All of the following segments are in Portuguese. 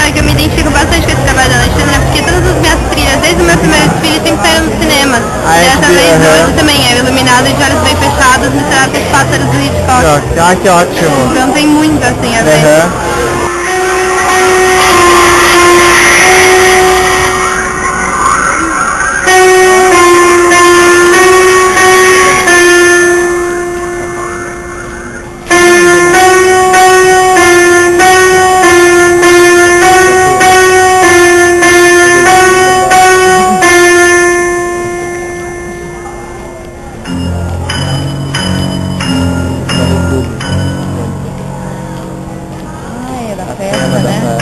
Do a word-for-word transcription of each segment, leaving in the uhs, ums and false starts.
é que eu me identifico bastante com esse trabalho da Alexandra, porque todas as minhas trilhas, desde o meu primeiro desfile, sempre saíram no cinema. Ah, é Dessa que- vez aham. hoje também é iluminado de olhos bem fechados, misturado com os pássaros do Hitchcock. Ah, que ótimo. Então tem muito assim a ver. Aham. Ai, é da festa, né?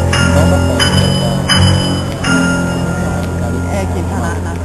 É que tá lá na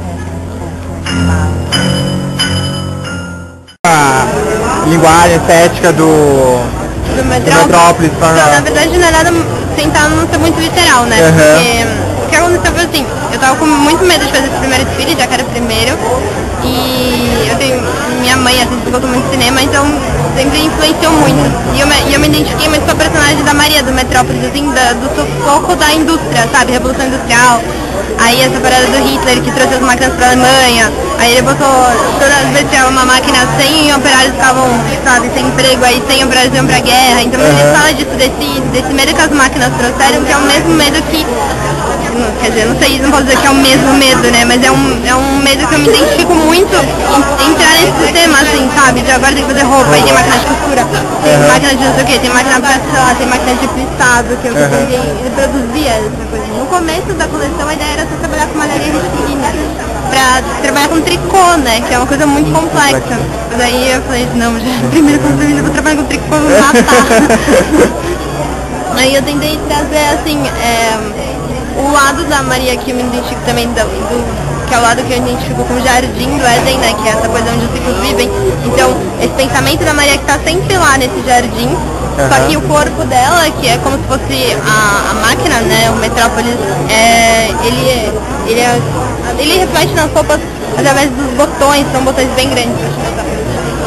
festa. A linguagem estética do, Do do Metrópolis. Metrópolis. Então, na Para... verdade, não é nada, tentar não ser muito literal, né? Aham. Porque o que aconteceu foi assim, eu tava com muito medo de fazer esse primeiro desfile, já que era o primeiro, e eu tenho, minha mãe assim, gostou muito de cinema, então sempre influenciou muito. E eu, me, e eu me identifiquei muito com a personagem da Maria do Metrópolis, assim, da, do sufoco da indústria, sabe? Revolução Industrial. Aí essa parada do Hitler que trouxe as máquinas pra Alemanha, aí ele botou, todas as vezes que era uma máquina, cem operários ficavam, sabe, sem emprego, aí cem operários iam pra guerra, então Uhum. ele fala disso, desse, desse medo que as máquinas trouxeram, que é o mesmo medo que, quer dizer, não sei, não posso dizer que é o mesmo medo, né, mas é um, é um medo que eu me identifico muito em entrar nesse sistema, assim, sabe, de agora tem que fazer roupa, aí tem máquina de costura, tem Uhum. máquina de não sei o que, tem máquina pra, sei lá, tem máquina de plissado, que eu Uhum. consegui reproduzir essa coisa. No começo da coleção a ideia era só trabalhar com malharia retilínea, pra trabalhar com tricô, né, que é uma coisa muito complexa. Mas aí eu falei, não, já, primeiro que eu vou trabalhar com tricô, eu vou me matar. Aí eu tentei trazer, assim, é, o lado da Maria que eu me identifico também, do, do, que é o lado que eu identifico com o jardim do Éden, né, que é essa coisa onde os ciclos vivem. Então, esse pensamento da Maria que está sempre lá nesse jardim, só que o corpo dela, que é como se fosse a, a máquina, né, o Metrópolis, é, ele, ele, é, ele reflete nas roupas através dos botões, são botões bem grandes. Deixa eu botar pra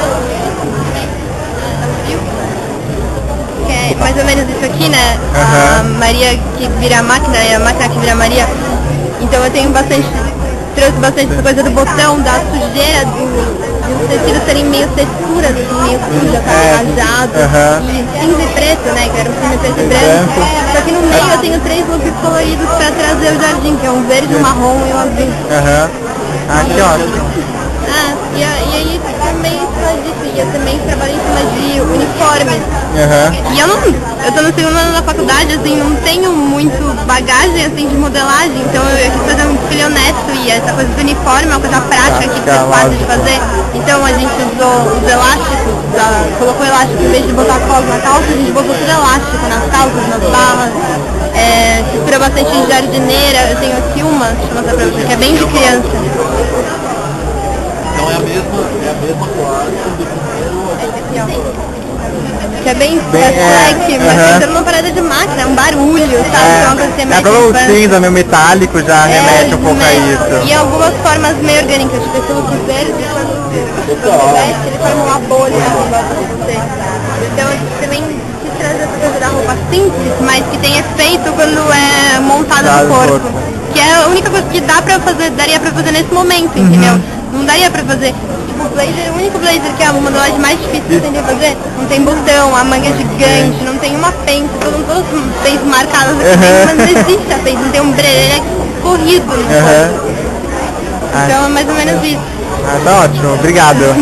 vocês. Que é mais ou menos isso aqui, né, a Maria que vira a máquina e a máquina que vira a Maria. Então eu tenho bastante, trouxe bastante essa coisa do botão, da sujeira, do, dos tecidos serem meio texturas, assim, meio suja, tá, rajado, Uhum. e cinza e preto, né, que era um filme preto e branco. Só que no meio eu tenho três looks coloridos pra trazer o jardim, que é um verde, um marrom e um azul. Aham. Ah, que ótimo. Ah, e, a- e aí também em cima disso, e eu também trabalho em cima de uniformes. Aham. E eu não, eu tô no segundo ano da faculdade, assim, não tenho muito bagagem, assim, de modelagem, então eu quis fazer um desfile honesto, e essa coisa do uniforme é uma coisa prática que é fácil de fazer. Então a gente usou os elásticos, da- colocou elástico em vez de botar colo na calça, a gente botou tudo elástico nas calças, nas barras, é, costura bastante em jardineira, eu tenho aqui uma, deixa eu mostrar pra você, que é bem de criança. Então é a mesma, é a mesma classe do primeiro. Esse aqui, ó. Que é bem, Bem, é é, flex, mas aham. pensando numa parada de máquina, um barulho, sabe? É, Uma coisa que é meio pelo infância. cinza, meio metálico, já remete um pouco a remete. isso. E algumas formas meio orgânicas, tipo esse look verde, quando você veste, ele forma uma bolha em volta de você. Então eu também quis trazer essa coisa da roupa simples, mas que tem efeito quando é montada Tá, no no corpo. corpo. Que é a única coisa que dá pra fazer, daria pra fazer nesse momento, entendeu? Não daria pra fazer. Tipo, o blazer, o único blazer que é a modelagem mais difícil que eu tentei fazer, não tem botão, a manga é gigante, não tem uma pence, todas todas as pences marcadas aqui dentro, mas não existe a pence, não tem um brelha, ele é corrido no Aham. corpo. Então é mais ou menos isso. Ah, tá ótimo, obrigado.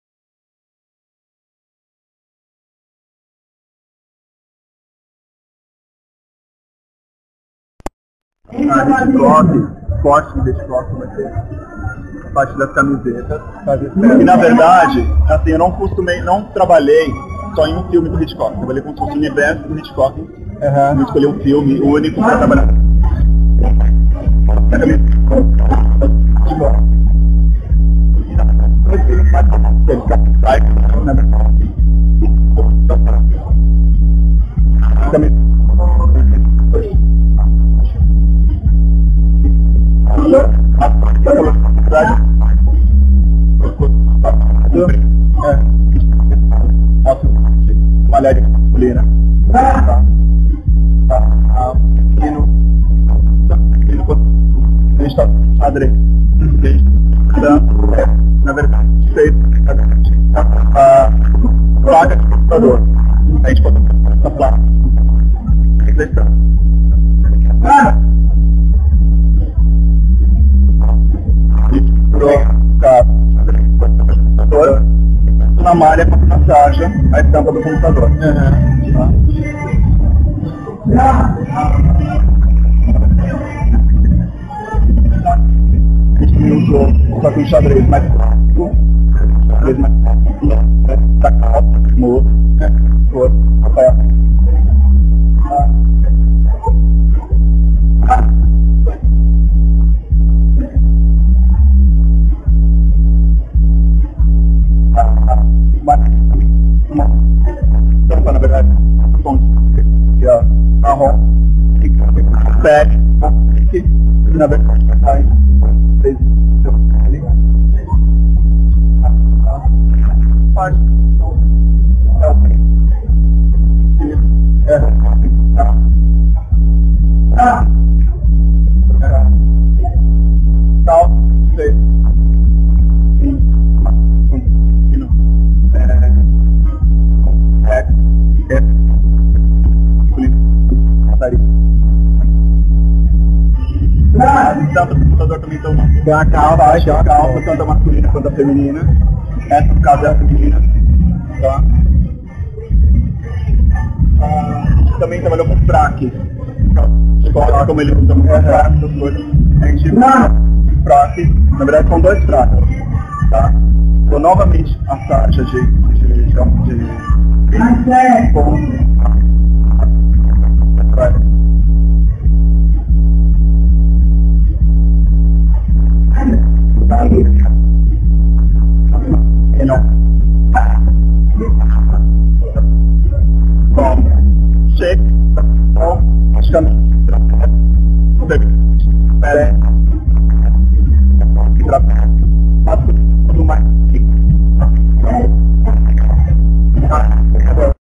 A Hitchcock, corte de Hitchcock vai ter a parte das camisetas. E na verdade, assim, eu não costumei, não trabalhei só em um filme do Hitchcock. Trabalhei com o universo do Hitchcock. Uhum. Eu escolhi um filme único para trabalhar. Malhar de masculina. xadrez. Então, na verdade, fez a placa de computador. A gente pode essa placa. Na malha com massagem a estampa do computador. A gente usou só com xadrez mais clássico, xadrez mais clássico, da calça, moço, cor, Rafael. Uma tampa, na verdade, que é marrom, que pede, que na verdade vai três ali. Parte é o é ah tal sei As estampas do computador também estão Tem a calça, baixo, a a calça, tanto a masculina quanto a feminina. Essa, no caso, é a feminina. Tá? Ah, a gente também trabalhou com fraques. Escola, como ele usa muito fraques, essas coisas. A gente fraques, na verdade são dois fraques. Tá? Então, novamente, a taxa de... de, de, de, de Bom, chega, bom, acho que